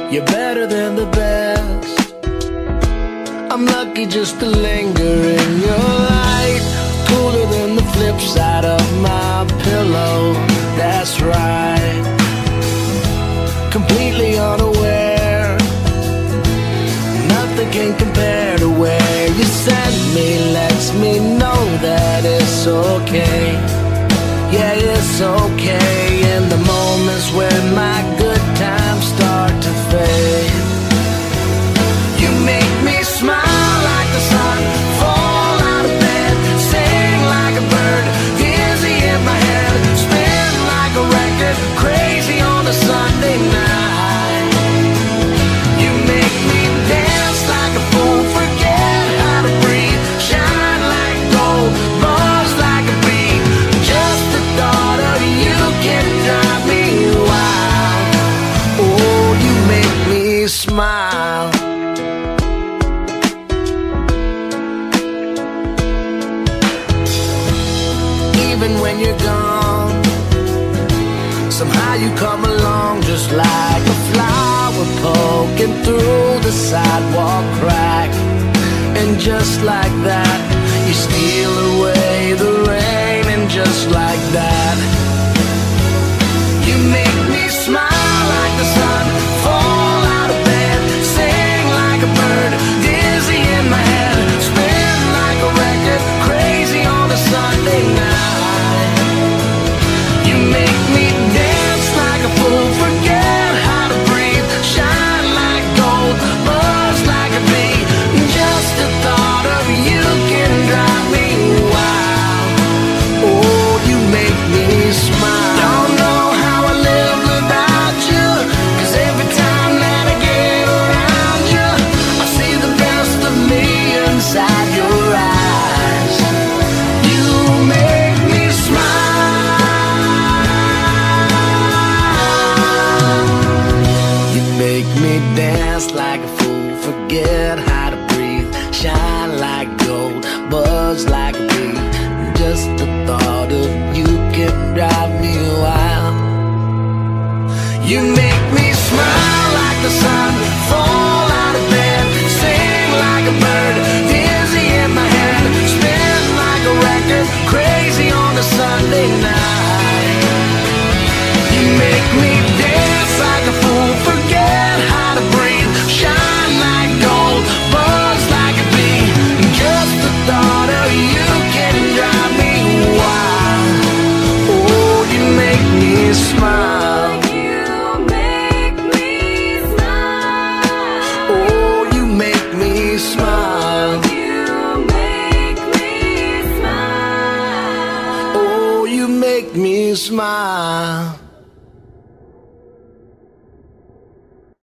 You're better than the best. I'm lucky just to linger in your light. Cooler than the flip side of my pillow. That's right. Completely unaware. Nothing can compare to where you send me. Lets me know that it's okay. Yeah, it's okay. In the moments when my good times start to fade, you make me smile like the sun, fall out of bed, sing like a bird, dizzy in my head, spin like a record, crazy on a Sunday night. You make me dance like a fool, forget how to breathe, shine like gold, buzz like a bee. Just the thought of you can drive me wild. Oh, you make me smile. Even when you're gone, somehow you come along just like a flower poking through the sidewalk crack. And just like that, you steal away the rain. And just like that, you make me smile like the sun, fall out of bed, sing like a bird, dizzy in my head, spin like a record, crazy on a Sunday night. You make me dance like a fool, forget how to breathe, shine like gold, buzz like a bee. Just the thought of you can drive me wild. Oh, you make me smile. Don't know how I live without you, 'cause every time that I get around you, I see the best of me inside your eyes. You make me smile. You make me dance like a fool, forget how to breathe, shine like gold, buzz like a bee. Just the thought of you can drive me wild. You make me smile like the sun, fall out of bed, sing like a bird, dizzy in my head, spin like a record, crazy on a Sunday night. You make me dance like a fool, forget how to breathe, shine like gold, buzz like a bee. Just the thought of you can drive me wild. Oh, you make me smile. You make me smile. Oh, you make me smile. You make me smile. Oh, you make me smile.